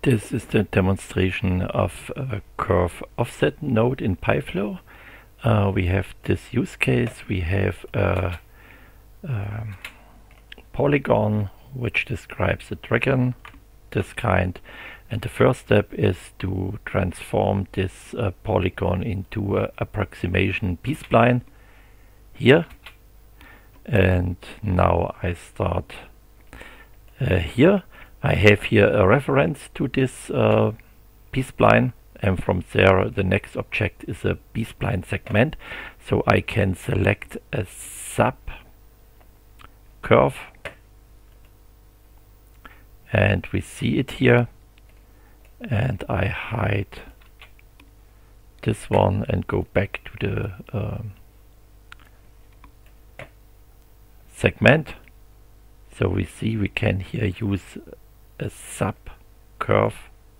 This is the demonstration of a curve offset node in PyFlow. We have this use case. We have a polygon which describes a dragon, this kind, and the first step is to transform this polygon into an approximation B-spline here. And now I start here. I have here a reference to this B-spline, and from there the next object is a B-spline segment, so I can select a sub curve, and we see it here, and I hide this one and go back to the segment. So we see we can here use a sub curve,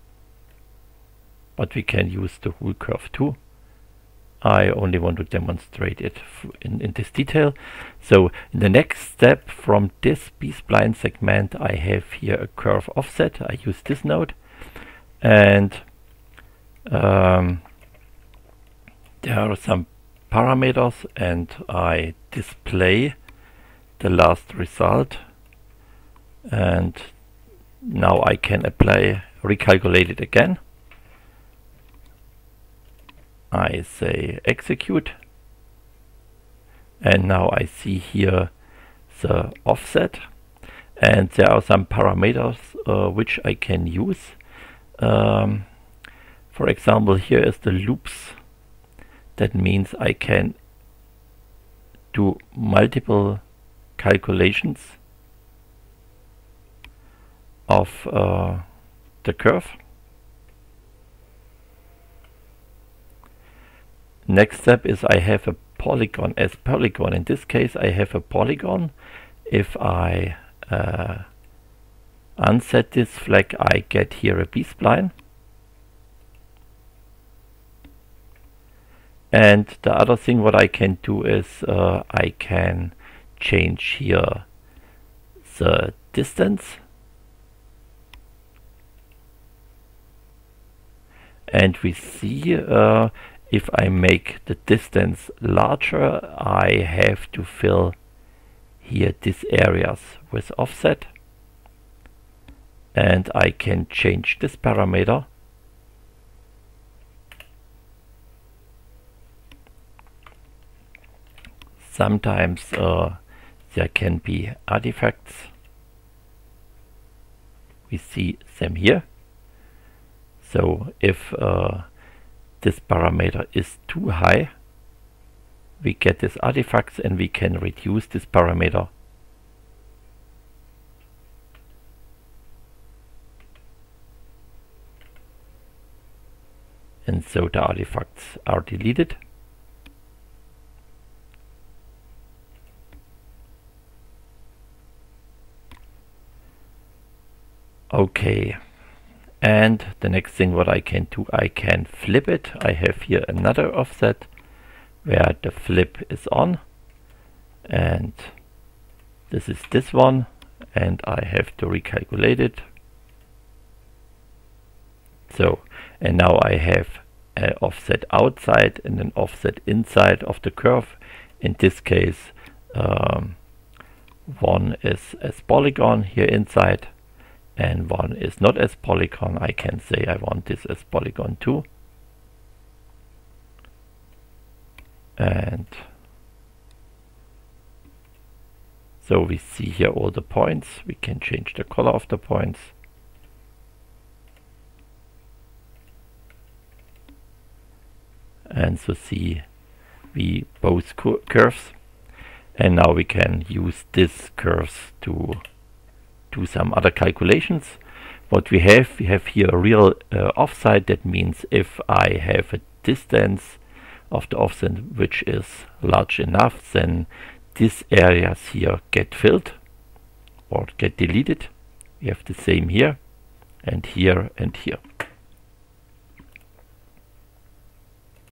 but we can use the whole curve too. I only want to demonstrate it in this detail. So in the next step from this B-spline segment, I have here a curve offset. I use this node, and there are some parameters, and I display the last result, and now I can recalculate it again. I say execute, and now I see here the offset, and there are some parameters which I can use. For example, here is the loops. That means I can do multiple calculations of the curve. Next step is I have a polygon as polygon. In this case I have a polygon. If I unset this flag, I get here a B-spline. And the other thing what I can do is I can change here the distance, and we see if I make the distance larger, I have to fill here these areas with offset, and I can change this parameter. Sometimes there can be artifacts. We see them here. So if this parameter is too high, we get these artifacts, and we can reduce this parameter. And so the artifacts are deleted. Okay. And the next thing what I can do, I can flip it. I have here another offset where the flip is on, and this is this one, and I have to recalculate it. So, and now I have an offset outside and an offset inside of the curve. In this case, one is as polygon here inside, and one is not as polygon. I can say I want this as polygon too. And so we see here all the points. We can change the color of the points. And so see we both curves. And now we can use these curves to do some other calculations. What we have here a real offset. That means if I have a distance of the offset which is large enough, then these areas here get filled or get deleted. We have the same here and here and here.